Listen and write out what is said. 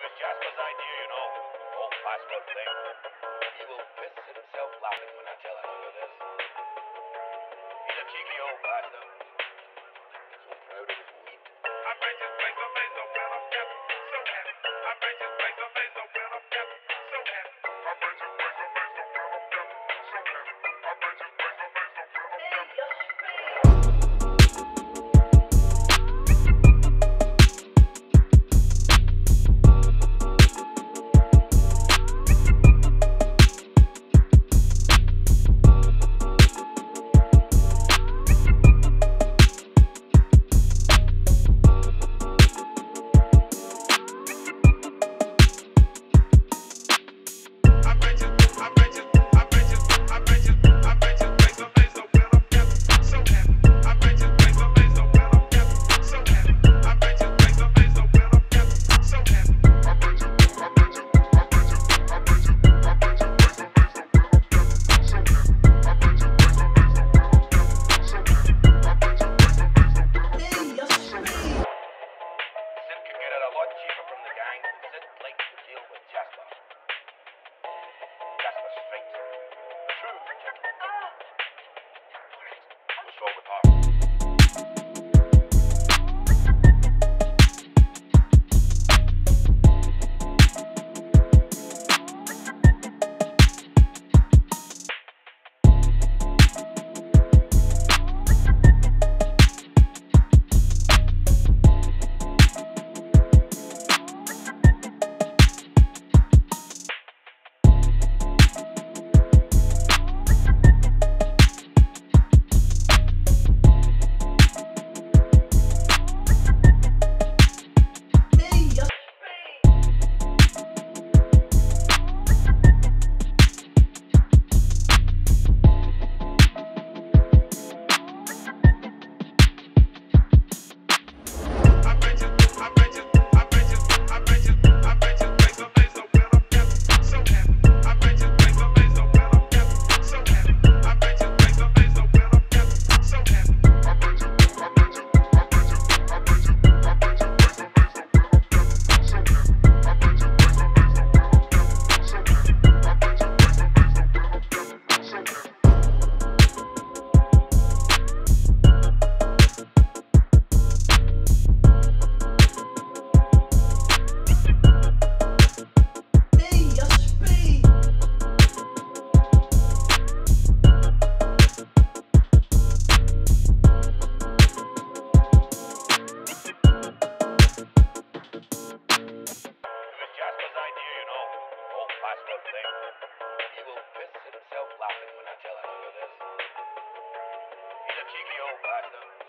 was Jasper's idea, you know. Whole password thing. He will piss himself laughing when I tell him under this. He's a cheeky old bastard. So proud of his weed. I might just play some laser when I'm getting so happy. I might just play some laser when I'm getting so happy. I might just play some laser when I'm getting so happy. I might just play some laser when I'm getting. What's wrong with her? He will piss himself laughing when I tell him under this. He's a cheeky old bastard.